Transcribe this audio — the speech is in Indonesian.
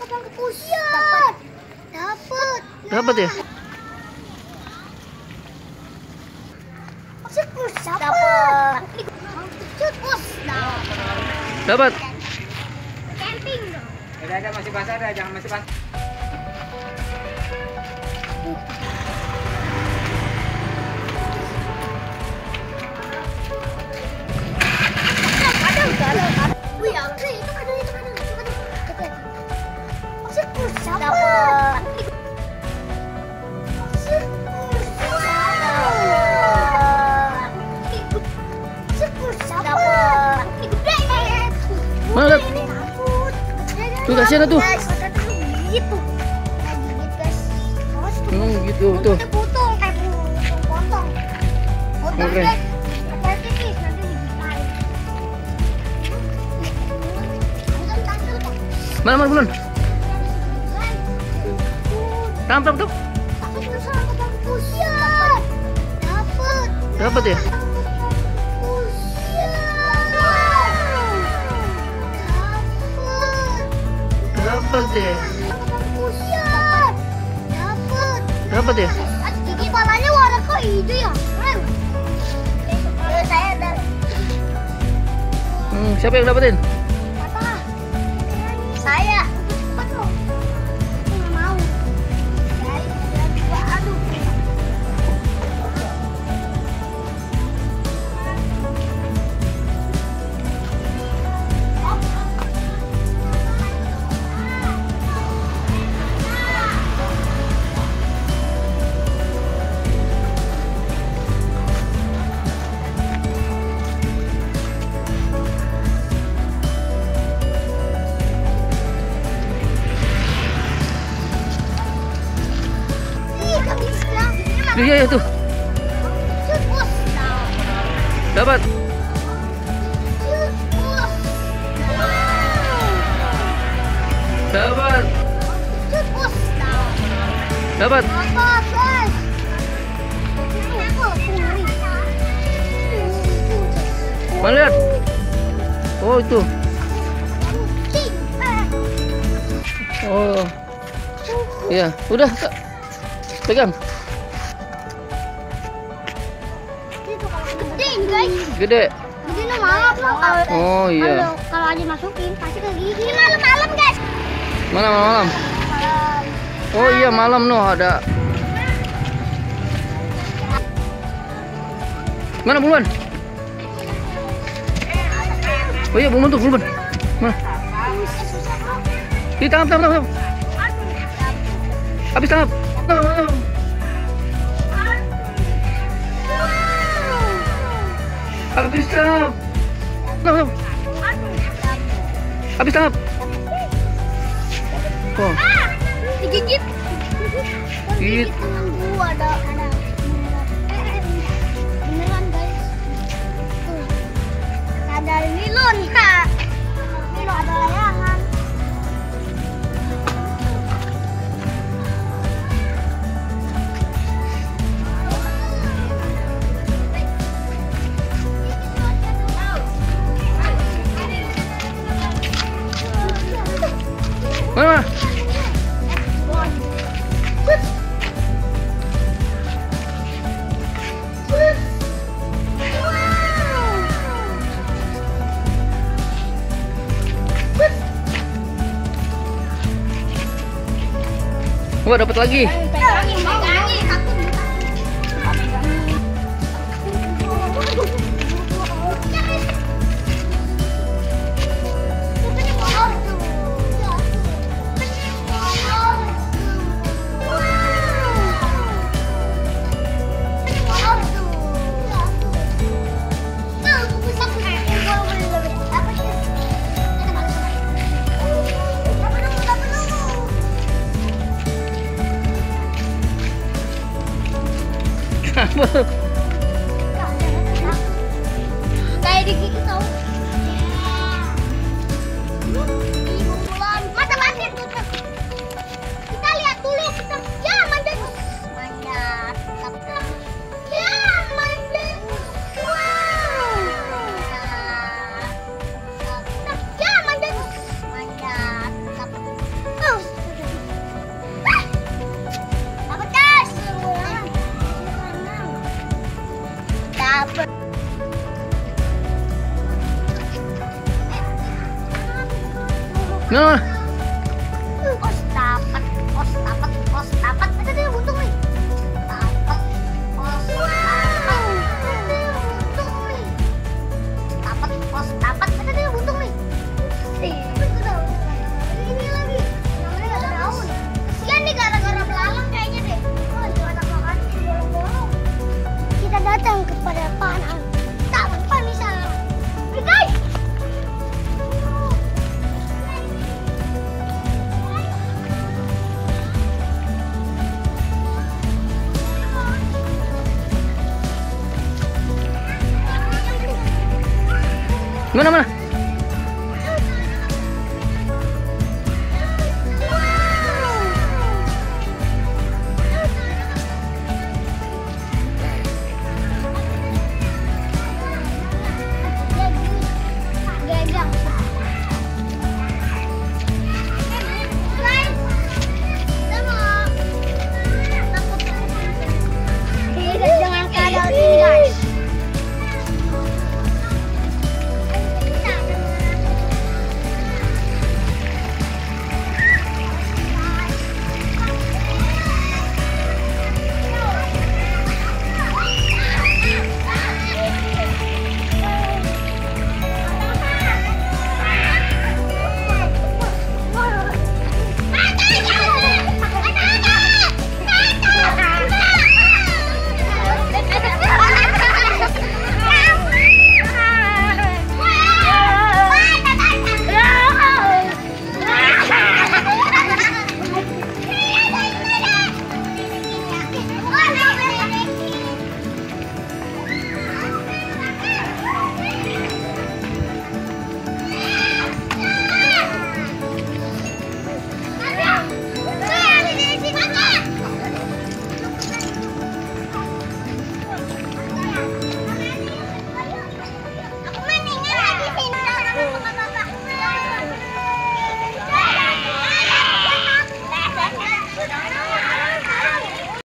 Dapat ya? Dapat. Camping dong. Ada masih basah, ada jangan masih basah. Wih, itu ada. Dapat. Mana lihat? Tuh kasihan tuh. Gitu. Gitu tuh. Potong. Oke. Mana bulan? Tampang tuh. Dapat ya? Dapat ya? Dapat ya? Gigi palanya warna kok hijau ya? Saya dan Siapa yang dapetin? saya. Nggak mau. Aduh. Iya tuh. Dapat. Dapat. Dapat. Mana lihat? Oh itu. Oh. Iya, udah Kak. Pegang. Gede ini guys. Gede. Gede no malam loh. Oh iya. Kalau aja masukin pasti ke gigi. Ini malam-malam guys. Mana malam? Oh iya malam noh ada. Mana Bulman? Oh iya Bulman tuh Bulman. Mana? Di tangkap. Habis tangkap. Habis tangkap. Habis tangkap. Oh. Digigit. Gigit. Tangan gua ada. Beneran guys. Tuh. Ada nilon. Nilon ada layangan. Mana? Wah, dapat lagi. Kayak digigit tau. Mata manjat. Kita lihat dulu kita. Ya manjat. Manjat. Ya manjat. Wow. Ya manjat. Manjat. Mana? Os dapat, os dapat, os dapat. Ada dia buntung nih. Dapat, os dapat. Ada dia buntung nih. Dapat, os dapat. Ada dia buntung nih. Ini lagi. Namanya nggak ada daun. Kasian nih gara-gara belalang kayaknya deh. Oh, ada makan bolong-bolong. Kita datang kepada panah. Tanpa misalnya. Guys. Mana?